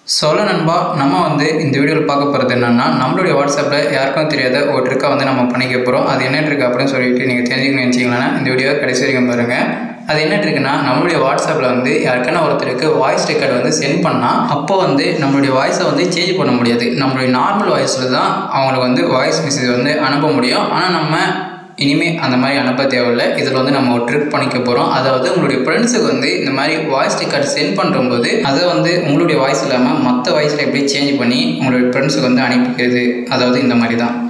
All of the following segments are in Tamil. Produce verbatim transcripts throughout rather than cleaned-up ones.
சொல்ல நண்பா, நம்ம வந்து இந்த வீடியோவில் பார்க்க போகிறது என்னென்னா, நம்மளுடைய வாட்ஸ்அப்பில் யாருக்கும் தெரியாத ஒரு ட்ரிக்கை வந்து நம்ம பண்ணிக்க போகிறோம். அது என்ன ட்ரிக் அப்படின்னு சொல்லிட்டு நீங்கள் தெரிஞ்சுக்கணும்னு நினச்சிங்களா இந்த வீடியோ கடைசி வரைக்கும் பாருங்கள். அது என்ன ட்ரிக்குன்னா, நம்மளுடைய வாட்ஸ்அப்பில் வந்து யாருக்கான ஒருத்தருக்கு வாய்ஸ் ரெக்கார்டு வந்து சென்ட் பண்ணால் அப்போ வந்து நம்மளுடைய வாய்ஸை வந்து சேஞ்ச் பண்ண முடியாது. நம்மளுடைய நார்மல் வாய்ஸில் தான் அவங்களுக்கு வந்து வாய்ஸ் மெசேஜ் வந்து அனுப்ப முடியும். ஆனால் நம்ம இனிமேல் அந்த மாதிரி அனுப்ப தேவையில்லை. இதில் வந்து நம்ம ஒரு ட்ரிக் பண்ணிக்க போகிறோம். அதாவது உங்களுடைய ஃப்ரெண்ட்ஸுக்கு வந்து இந்த மாதிரி வாய்ஸ் ரெக்கார்டு சென்ட் பண்ணும்போது அதை வந்து உங்களுடைய வாய்ஸ் இல்லாமல் மற்ற வாய்ஸில் எப்படி சேஞ்ச் பண்ணி உங்களுடைய ஃப்ரெண்ட்ஸுக்கு வந்து அனுப்பிக்கிறது, அதாவது இந்த மாதிரி தான்.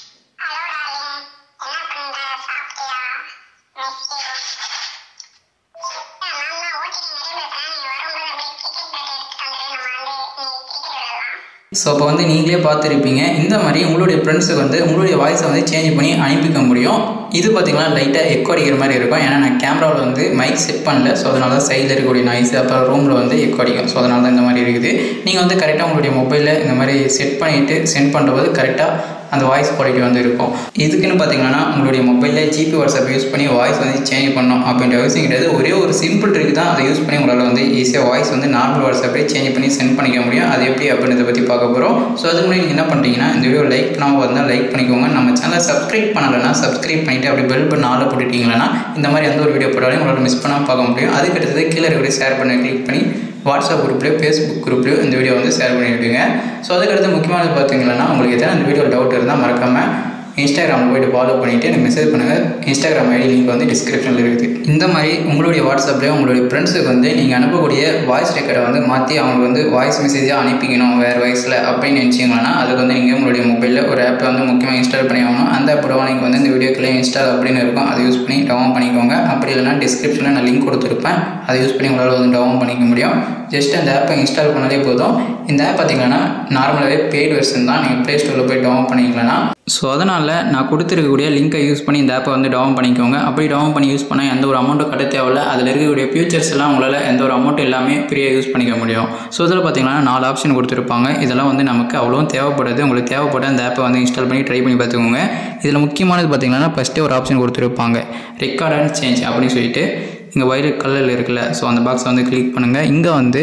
ஸோ அப்போ வந்து நீங்களே பார்த்துருப்பீங்க, இந்த மாதிரி உங்களுடைய ஃப்ரெண்ட்ஸுக்கு வந்து உங்களுடைய வாய்ஸை வந்து சேஞ்ச் பண்ணி அனுப்பிக்க முடியும். இது பார்த்திங்கன்னா லைட்டாக எக்கோ அடிக்கிற மாதிரி இருக்கும். ஏன்னா நான் கேமராவில் வந்து மைக் செட் பண்ணல. ஸோ அதனால தான் சைடில் இருக்கக்கூடிய நாய்ஸ், அப்புறம் ரூமில் வந்து எக்கோ அடிக்கும். ஸோ அதனால தான் இந்த மாதிரி இருக்குது. நீங்கள் வந்து கரெக்டாக உங்களுடைய மொபைலில் இந்த மாதிரி செட் பண்ணிவிட்டு சென்ட் பண்ணும்போது கரெக்டாக அந்த வாய்ஸ் குவாலிட்டி வந்து இருக்கும். இதுக்குன்னு பார்த்தீங்கன்னா உங்களுடைய மொபைலில் ஜிபி வாட்ஸ்அப் யூஸ் பண்ணி வாய்ஸ் வந்து சேஞ்ச் பண்ணணும் அப்படின்ற அவசியம் கிடையாது. ஒரே ஒரு சிம்பிள் ட்ரிக் தான். அதை யூஸ் பண்ணி உங்களால் வந்து ஈஸியாக வாய்ஸ் வந்து நார்மல் வாட்ஸ்அப்பே சேஞ்ச் பண்ணி சென்ட் பண்ணிக்க முடியும். அது எப்படி அப்படின்றத பற்றி பார்க்க போகிறோம். ஸோ அதுக்கு முன்னாடி நீங்கள் என்ன பண்ணுறீங்கன்னா, இந்த வீடியோ லைக் பண்ணாமல் வந்தால் லைக் பண்ணிக்கோங்க. நம்ம சேனலை சப்ஸ்கிரைப் பண்ணலைன்னா சப்ஸ்கிரைப் பண்ணிவிட்டு அப்படி பெல் பண்ண ஆளை போட்டுட்டிங்கன்னா இந்த மாதிரி எந்த ஒரு வீடியோ போட்டாலும் உங்களால் மிஸ் பண்ணாமல் பார்க்க முடியும். அதுக்கு அடுத்தது கீழே இருக்கிற ஷேர் பண்ண கிளிக் பண்ணி வாட்ஸ்அப் குரூப்லேயோ ஃபேஸ்புக் குரூப்லேயோ இந்த வீடியோ வந்து ஷேர் பண்ணிவிடுங்க. ஸோ அதுக்கடுத்து முக்கியமானது பார்த்தீங்கன்னா, உங்களுக்கு எத்தனை அந்த வீடியோ டவுட் இருந்தால் மறக்காமல் இன்ஸ்டாகிராமில் போய்ட்டு ஃபாலோ பண்ணிவிட்டு எனக்கு மெசேஜ் பண்ணுங்கள். இன்ஸ்டாகிராம் ஐடி லிங்க் வந்து டிஸ்கிரிப்ஷனில் இருக்குது. இந்த மாதிரி உங்களுடைய வாட்ஸ்அப்லேயே உங்களுடைய ஃப்ரெண்ட்ஸுக்கு வந்து நீங்கள் அனுப்பக்கூடிய வாய்ஸ் ரெக்கார்டை வந்து மாற்றி அவங்களுக்கு வந்து வாய்ஸ் மெசேஜாக அனுப்பிக்கணும் வேறு வாய்ஸில் அப்படின்னு நினச்சிங்கன்னா, அதுக்கு வந்து நீங்கள் உங்களுடைய மொபைலில் ஒரு ஆப்பை வந்து முக்கியமாக இன்ஸ்டால் பண்ணி ஆகணும். அந்த ஆப்போட நீங்கள் வந்து இந்த வீடியோக்குள்ளே இன்ஸ்டால் அப்படின்னு இருக்கும். அதை யூஸ் பண்ணி டவுன் பண்ணிக்கோங்க. அப்படி இல்லைனா டிஸ்கிரிப்ஷனில் நான் லிங்க் கொடுத்துருப்பேன். அதை யூஸ் பண்ணி உங்களால் வந்து டவுன் பண்ணிக்க முடியும். ஜஸ்ட் அந்த ஆப்பை இன்ஸ்டால் பண்ணாலே போதும். இந்த ஆப் பார்த்தீங்கன்னா நார்மலாகவே பெய்ட் வெர்ஷன் தான். நீங்கள் ப்ளே ஸ்டோரில் போய் டவுன் பண்ணிக்கலன்னா, ஸோ அதனால் நான் கொடுத்துருக்கக்கூடிய லிங்கை யூஸ் பண்ணி இந்த ஆப்பை வந்து டவுன் பண்ணிக்கோங்க. அப்படி டவுன் பண்ணி யூஸ் பண்ணால் எந்த ஒரு அமௌண்ட்டும் கட்ட தேவையில்லை. அதில் இருக்கக்கூடிய ஃபியூச்சர்ஸ் எல்லாம் உங்களால் எந்த ஒரு அமௌண்ட் எல்லாமே ஃப்ரீயாக யூஸ் பண்ணிக்க முடியும். ஸோ இதில் பார்த்தீங்கன்னா நாலு ஆப்ஷன் கொடுத்துருப்பாங்க. இதெல்லாம் வந்து நமக்கு அவ்வளோ தேவைப்படுது. உங்களுக்கு தேவைப்பட்ட அந்த ஆப்பை வந்து இன்ஸ்டால் பண்ணி ட்ரை பண்ணி பார்த்துக்கோங்க. இதில் முக்கியமானது பார்த்தீங்கன்னா, ஃபஸ்ட்டே ஒரு ஆப்ஷன் கொடுத்துருப்பாங்க, ரெக்கார்ட் அண்ட் சேஞ்ச் அப்படின்னு சொல்லிட்டு. இங்கே வயலட் கலரில் இருக்குல்ல, ஸோ அந்த பாக்ஸை வந்து கிளிக் பண்ணுங்கள். இங்கே வந்து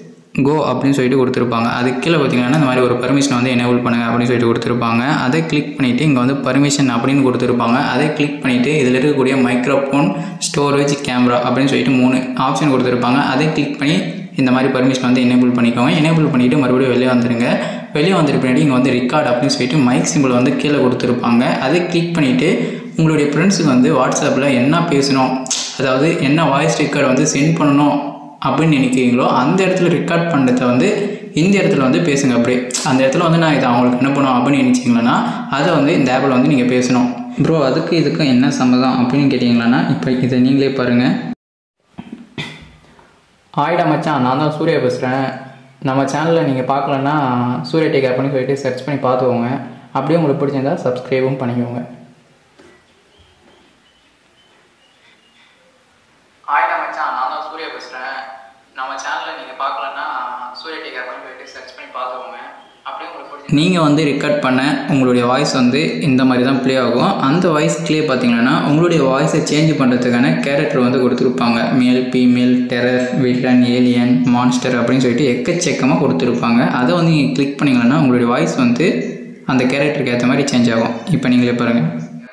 கோ அப்படின்னு சொல்லிட்டு கொடுத்துருப்பாங்க. அதுக்கு கீழே பார்த்தீங்கன்னா இந்த மாதிரி ஒரு பர்மிஷன் வந்து எனேபிள் பண்ணுங்கள் அப்படின்னு சொல்லிட்டு கொடுத்துருப்பாங்க. அதை கிளிக் பண்ணிவிட்டு இங்கே வந்து பர்மிஷன் அப்படின்னு கொடுத்துருப்பாங்க. அதை கிளிக் பண்ணிவிட்டு இதில் இருக்கக்கூடிய மைக்ரோஃபோன், ஸ்டோரேஜ், கேமரா அப்படின்னு சொல்லிட்டு மூணு ஆப்ஷன் கொடுத்துருப்பாங்க. அதை கிளிக் பண்ணி இந்த மாதிரி பர்மிஷன் வந்து எனேபிள் பண்ணிக்கோங்க. எனேபிள் பண்ணிவிட்டு மறுபடியும் வெளியே வந்துடுங்க. வெளியே வந்துட்டு பின்னாடி இங்கே வந்து ரெக்கார்ட் அப்படின்னு சொல்லிட்டு மைக் சிம்பிள் வந்து கீழே கொடுத்துருப்பாங்க. அதை கிளிக் பண்ணிவிட்டு உங்களுடைய ஃப்ரெண்ட்ஸுக்கு வந்து வாட்ஸ்அப்பில் என்ன பேசணும், அதாவது என்ன வாய்ஸ் ரெக்கார்டு வந்து சென்ட் பண்ணணும் அப்படின்னு நினைக்கிறீங்களோ அந்த இடத்துல ரெக்கார்ட் பண்ணுறத வந்து இந்த இடத்துல வந்து பேசுங்க. அப்படி அந்த இடத்துல வந்து நான் இதை அவங்களுக்கு அனுப்பணும் அப்படின்னு நினச்சிங்களேன்னா அதை வந்து இந்த ஆப்பில் வந்து நீங்கள் பேசணும். ப்ரோ அதுக்கு இதுக்கும் என்ன சம்மதம் அப்படின்னு கேட்டிங்களேன்னா, இப்போ இதை நீங்களே பாருங்கள். ஆயிடா மச்சான், நான் தான் சூர்யா பேசுகிறேன். நம்ம சேனலில் நீங்கள் பார்க்கலன்னா சூர்யா டேக் அப்படின்னு சொல்லிட்டு சர்ச் பண்ணி பார்த்துக்கோங்க. அப்படியே உங்களுக்கு பிடிச்சிருந்தா சப்ஸ்கிரைபும் பண்ணிக்கோங்க. ஆயிடா மச்சான், நான் தான் சூர்யா பேசுகிறேன். நம்ம சேனலில் நீங்கள் பார்க்கலன்னா சூர்யா டேக் அப்படின்னு சொல்லிட்டு சர்ச் பண்ணி பார்த்துக்கோங்க. அப்படியே உங்களுக்கு நீங்கள் வந்து ரெக்கார்ட் பண்ண உங்களுடைய வாய்ஸ் வந்து இந்த மாதிரி தான் ப்ளே ஆகும். அந்த வாய்ஸ்லேயே பார்த்தீங்கன்னா உங்களுடைய வாய்ஸை சேஞ்ச் பண்ணுறதுக்கான கேரக்டர் வந்து கொடுத்துருப்பாங்க. Male, female, terror, villain, alien, monster அப்படின்னு சொல்லிட்டு எக்கச்சக்கமாக கொடுத்துருப்பாங்க. அதை வந்து நீங்கள் கிளிக் பண்ணிங்கன்னா உங்களுடைய வாய்ஸ் வந்து அந்த கேரக்டருக்கு ஏற்ற மாதிரி சேஞ்ச் ஆகும். இப்போ நீங்களே பாருங்கள்.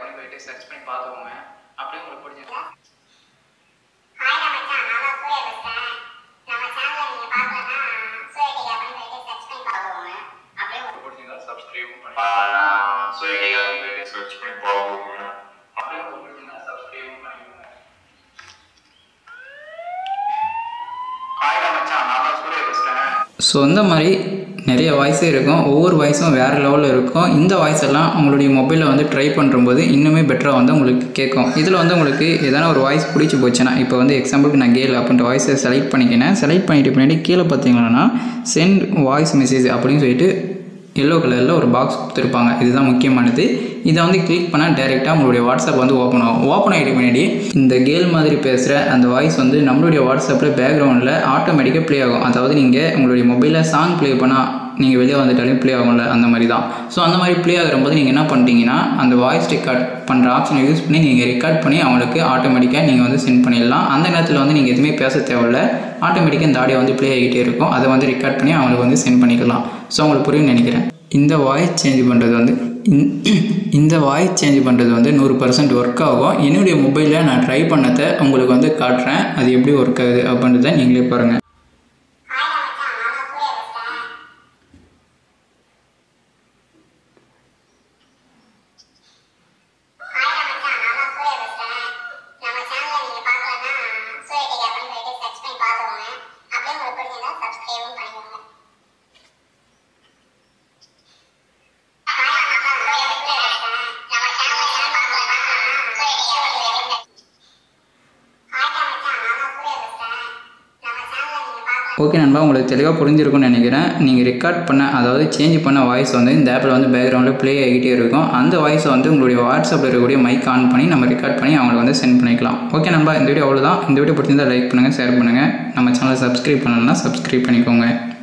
ஸோ இந்த மாதிரி நிறைய வாய்ஸே இருக்கும். ஒவ்வொரு வாய்ஸும் வேறு லெவலில் இருக்கும். இந்த வாய்ஸ் எல்லாம் உங்களுடைய மொபைலில் வந்து ட்ரை பண்ணும்போது இன்னுமே பெட்டராக வந்து உங்களுக்கு கேட்கும். இதில் வந்து உங்களுக்கு எதனா ஒரு வாய்ஸ் பிடிச்சி போச்சுன்னா, இப்போ வந்து எக்ஸாம்பிளுக்கு நான் கேல் அப்படின்ற வாய்ஸை செலக்ட் பண்ணிக்கினேன். செலக்ட் பண்ணிட்டு பின்னாடி கீழே பார்த்தீங்கன்னா சென்ட் வாய்ஸ் மெசேஜ் அப்படின்னு சொல்லிட்டு எல்லோ கலரில் ஒரு பாக்ஸ் கொடுத்துருப்பாங்க. இதுதான் முக்கியமானது. இதை வந்து கிளிக் பண்ணால் டைரெக்டாக உங்களுடைய வாட்ஸ்அப் வந்து ஓப்பன் ஆகும். ஓப்பன் ஆகிட்டு முன்னாடி இந்த கேல் மாதிரி பேசுகிற அந்த வாய்ஸ் வந்து நம்மளுடைய வாட்ஸ்அப்பில் பேக்ரவுண்டில் ஆட்டோமேட்டிக்காக ப்ளே ஆகும். அதாவது நீங்கள் உங்களுடைய மொபைலில் சாங் ப்ளே பண்ணால் நீங்கள் வெளியே வந்துட்டாலும் ப்ளே ஆகும்ல, அந்த மாதிரி தான். ஸோ அந்த மாதிரி ப்ளே ஆகும்போது நீங்கள் என்ன பண்ணிட்டீங்கன்னா அந்த வாய்ஸ் ரெக்கார்ட் பண்ணுற ஆப்ஷனை யூஸ் பண்ணி நீங்கள் ரெக்கார்ட் பண்ணி அவங்களுக்கு ஆட்டோமேட்டிக்காக நீங்கள் வந்து சென்ட் பண்ணிடலாம். அந்த நேரத்தில் வந்து நீங்கள் எதுவுமே பேச தேவையில்ல, ஆட்டோமேட்டிக்காக இந்த ஆடியோ வந்து ப்ளே ஆகிட்டே இருக்கும். அதை வந்து ரெக்கார்ட் பண்ணி அவங்களுக்கு வந்து சென்ட் பண்ணிக்கலாம். ஸோ உங்களுக்கு புரியும்னு நினைக்கிறேன். இந்த வாய்ஸ் சேஞ்ச் பண்ணுறது வந்து இந்த வாய்ஸ் சேஞ்ச் பண்ணுறது வந்து நூறு பர்சன்ட் ஒர்க் ஆகும். என்னுடைய மொபைலில் நான் ட்ரை பண்ணதை உங்களுக்கு வந்து காட்டுறேன், அது எப்படி ஒர்க் ஆகுது அப்படின்றத நீங்களே பாருங்கள். ஓகே நண்பா, உங்களுக்கு தெளிவாக புரிஞ்சிருக்கும்னு நினைக்கிறேன். நீங்கள் ரெக்கார்ட் பண்ண அதாவது சேஞ்ச் பண்ண வாய்ஸ் வந்து இந்த ஆப்பில் வந்து பேக்ரவுண்டில் ப்ளே ஆகிட்டே இருக்கும். அந்த வாய்ஸை வந்து உங்களுடைய வாட்ஸ்அப்பில் இருக்கக்கூடிய மைக் ஆன் பண்ணி நம்ம ரெக்கார்ட் பண்ணி அவங்களுக்கு வந்து சென்ட் பண்ணிக்கலாம். ஓகே நண்பா, இந்த வீடியோ அவ்வளோதான். இந்த வீடியோ பிடிச்சிருந்தால் லைக் பண்ணுங்கள், ஷேர் பண்ணுங்கள். நம்ம சேனலை சப்ஸ்கிரைப் பண்ணணும்னா சப்ஸ்கிரைப் பண்ணிக்கோங்க.